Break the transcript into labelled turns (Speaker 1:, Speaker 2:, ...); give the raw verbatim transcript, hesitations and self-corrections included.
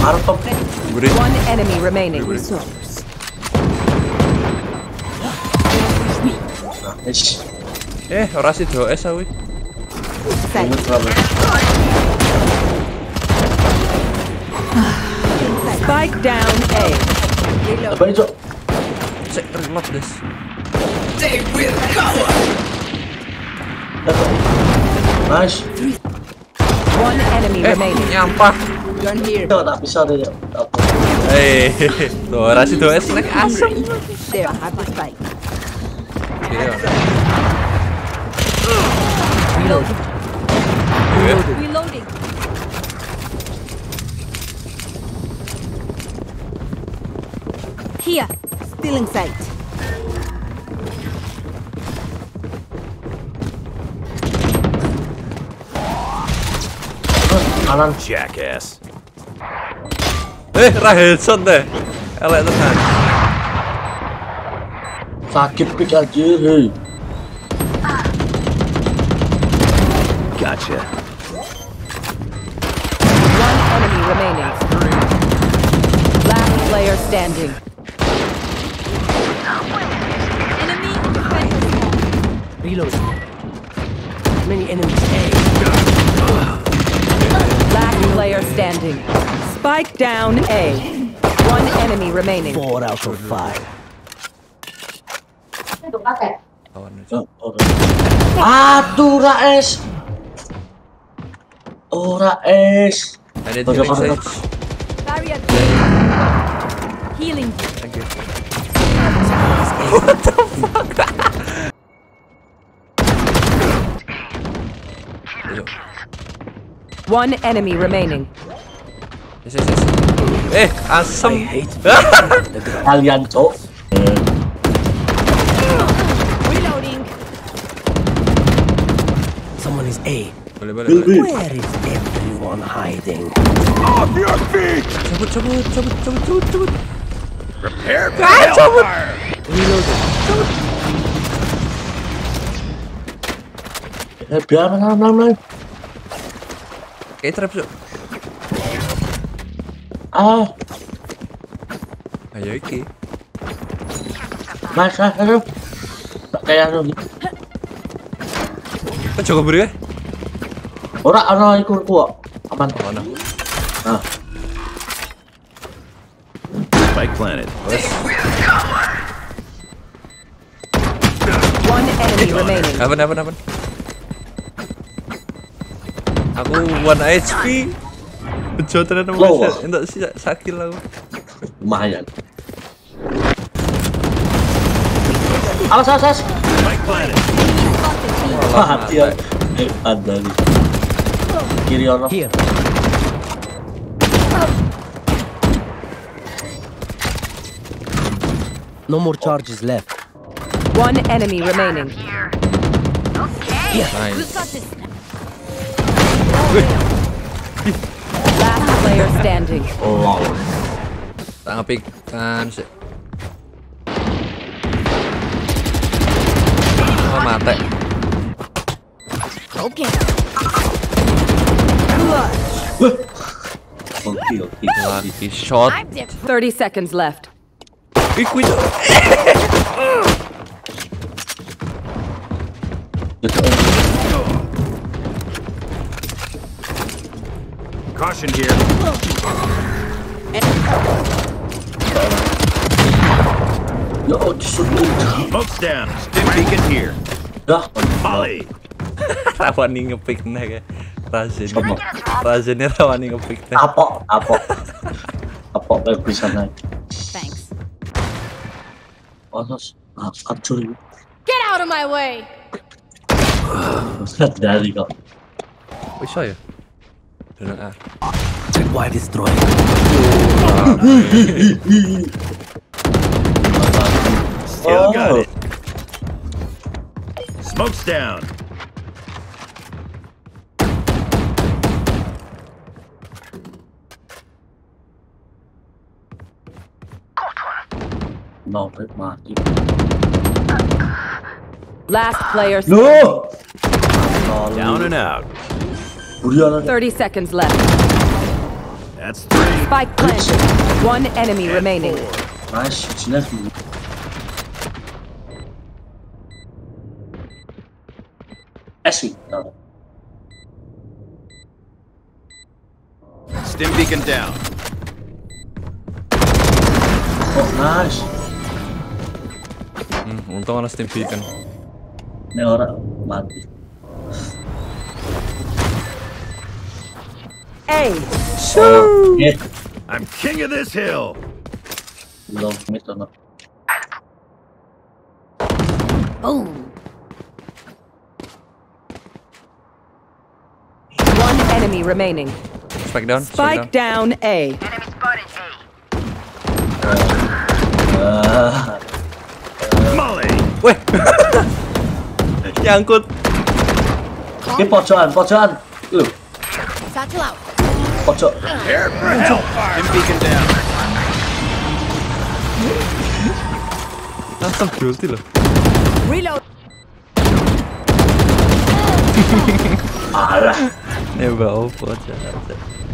Speaker 1: Artop.
Speaker 2: One enemy remaining.
Speaker 1: Nice.
Speaker 3: Eh, ora sih do es awi.
Speaker 2: Spike down A.
Speaker 1: Apa itu?
Speaker 3: Cek reload des.
Speaker 4: They will cover.
Speaker 1: Nice.
Speaker 2: One enemy
Speaker 3: Eh,
Speaker 2: remaining.
Speaker 3: nyampah.
Speaker 4: Gun here.
Speaker 1: Itu tak bisa deh.
Speaker 3: Eh, do ora sih do es nek asem.
Speaker 2: There, have the spike.
Speaker 3: Iya.
Speaker 2: Reloading.
Speaker 3: Iya.
Speaker 2: Reloading. Here, still in sight.
Speaker 1: Kanan.
Speaker 5: Jackass.
Speaker 3: Eh, ra headshot deh. Elek tenan.
Speaker 1: Sakit pick aja, hei.
Speaker 5: Gotcha.
Speaker 2: One enemy remaining. Last player standing. Enemy
Speaker 4: Reload. Many enemies.
Speaker 2: Last player standing. Spike down A. One enemy remaining.
Speaker 4: Four out of five.
Speaker 1: Aduh, Raes. Oh, Raes.
Speaker 3: I need healing sage.
Speaker 2: Barrier. Healing.
Speaker 3: Thank you.
Speaker 2: One enemy remaining.
Speaker 3: Yes, yes, yes. Eh, asem.
Speaker 1: Kalian, cok.
Speaker 2: Reloading.
Speaker 4: Someone is A.
Speaker 3: Boleh, boleh, boleh.
Speaker 4: Where is everyone hiding?
Speaker 5: Off your feet!
Speaker 3: Cabut, cabut, cabut, cabut, cabut, cabut.
Speaker 5: Prepare for
Speaker 3: Ah, cabut.
Speaker 5: hellfire!
Speaker 4: Reloading.
Speaker 1: Eh, biar mana-mana.
Speaker 3: Kayak trap yuk.
Speaker 1: Ah,
Speaker 3: Ayo iki.
Speaker 1: mas, mas, aduh. Tak kayak anu.
Speaker 3: Kok Joko beri ya?
Speaker 1: Ora ana iku kok. Aman.
Speaker 3: Mana?
Speaker 1: Nah,
Speaker 5: Spike planted.
Speaker 2: One enemy remaining.
Speaker 3: Apaan, apaan, apaan? Aku one H P. Bejo tenan
Speaker 1: Low,
Speaker 3: mas.
Speaker 1: ah.
Speaker 3: Entuk sih sakil aku.
Speaker 1: lumayan. Awas, awas, awas.
Speaker 5: Spike planted.
Speaker 1: Mati ya. Eh, ada nih. Kiri ono.
Speaker 4: Here. No more charges left.
Speaker 2: One enemy remaining.
Speaker 3: Nice.
Speaker 2: Last player standing.
Speaker 1: Oh,
Speaker 3: Tak ngepik kan sih. Oh, mate.
Speaker 2: Okay.
Speaker 1: oke, oke.
Speaker 3: Lagi shot.
Speaker 2: Thirty seconds left.
Speaker 3: Ih, kuwi.
Speaker 5: Caution here.
Speaker 1: Ya, disuruh.
Speaker 5: Smoke's down. Stim beacon here.
Speaker 1: Dah.
Speaker 5: Molly.
Speaker 3: Rawani ngepik nih kayak Razen. Razennya rawani ngepik nih.
Speaker 1: Apok, apok. Apok kayak bisa naik.
Speaker 2: Thanks.
Speaker 1: Panas. Ah, kacau ini.
Speaker 2: Get out of my way.
Speaker 1: Dari kok.
Speaker 3: Bisa ya? Dengan A.
Speaker 4: Why destroy?
Speaker 5: Still got
Speaker 1: Oh.
Speaker 5: it. Smoke's down.
Speaker 1: No, mati.
Speaker 2: Last player standing.
Speaker 1: No.
Speaker 5: Down and out.
Speaker 1: Burian.
Speaker 2: Thirty seconds left.
Speaker 5: That's three.
Speaker 2: Spike planted. One enemy remaining.
Speaker 1: Nice, 지나서. Ashley, no.
Speaker 5: Stim beacon down.
Speaker 1: Oh, nice.
Speaker 3: Hmm, untung ada steam beacon.
Speaker 1: Ini orang mati.
Speaker 2: A.
Speaker 1: Oh, hit.
Speaker 5: I'm king of this hill.
Speaker 1: Belum mid or
Speaker 2: One enemy remaining.
Speaker 3: Spike down.
Speaker 2: Spike down A.
Speaker 1: Ah,
Speaker 5: Molly.
Speaker 3: Weh. Nyangkut.
Speaker 1: ini pojokan, pojokan. Yuk,
Speaker 6: Satchel out.
Speaker 1: pojok.
Speaker 5: Prepare for hellfire. Stim beacon down.
Speaker 3: Langsung guilty loh.
Speaker 2: Reload.
Speaker 1: Alah.
Speaker 3: Ini bawa apa aja.